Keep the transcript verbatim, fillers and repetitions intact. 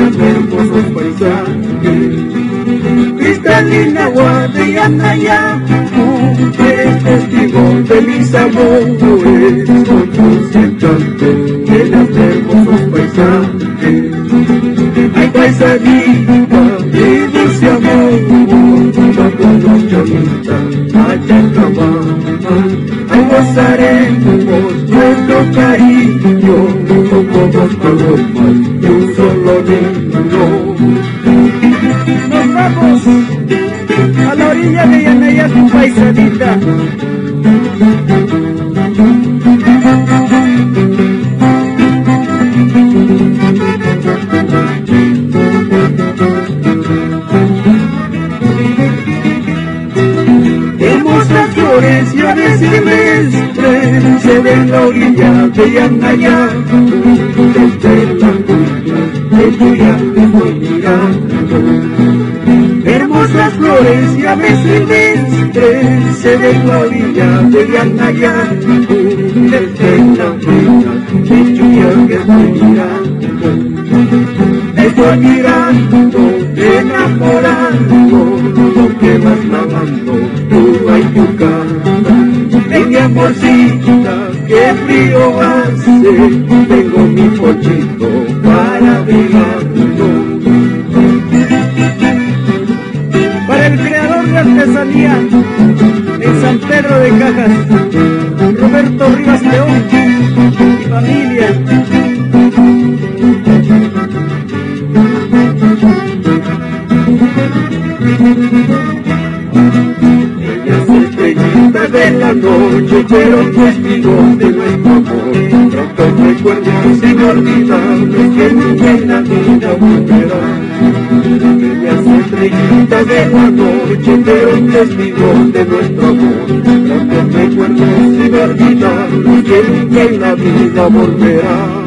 los hermosos paisajes. Cristalina agua de Yanaya, es testigo de mis amores, con tus encantos de los hermosos paisajes. Hay paisanita y dulce amor, cuando nos chamita allá en Cabana. Ay, gozaremos nuestro cariño, como dos palomas y un solo niño. Nos vamos a la orilla de Yanaya, tu paisanita. Hermosas floraciones silvestres se ven en la orilla de Yanaya, desde la orilla de Chuya estoy mirando. Hermosas flores y aves silvestres se ven en la orilla de Yanaya, desde la orilla de Chuya estoy mirando. Estoy mirando, enamorando, porque vas lavando tu Ayucán. En mi amorcita, qué frío hace, tengo mi pochito para abrigarlo. Para el creador de artesanía en San Pedro de Cajas, Roberto Rivas León y familia. Ellas estrellitas de la noche fueron testigos de nuestro amor. Pronto recuerdos inolvidables que nunca en la vida volverán. Ellas estrellitas de la noche fueron testigos de nuestro amor. Pronto recuerdos inolvidables que nunca en la vida volverán.